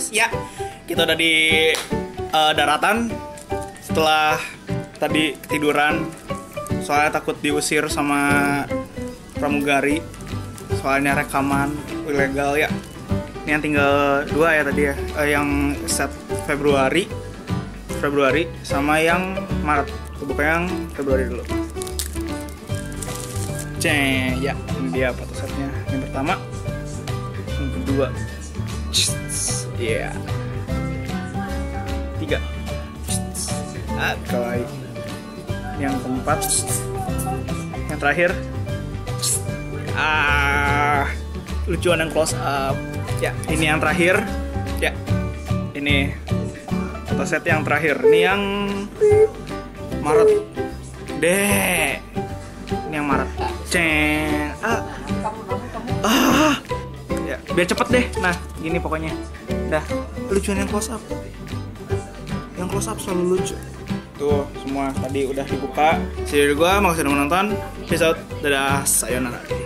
Ya, kita udah di daratan setelah tadi ketiduran. Soalnya takut diusir sama pramugari. Soalnya rekaman ilegal ya. Ini yang tinggal 2 ya tadi ya. Yang set Februari sama yang Maret. Buka yang Februari dulu. Ya, ini dia foto setnya. Yang pertama, yang kedua, ya, 3, kawaii. Yang keempat, yang terakhir, lucuan yang close up. Ya, ini yang terakhir. Ya, ini foto set yang terakhir. Ini yang Maret. Deh. Ini yang Maret. Ya, biar cepet deh. Nah, gini pokoknya. Dah, lucuan yang close up. Yang close up selalu lucu. Tuh, semua tadi udah dibuka. See you, gua makasih udah menonton. Peace out. Dadah, sayonara.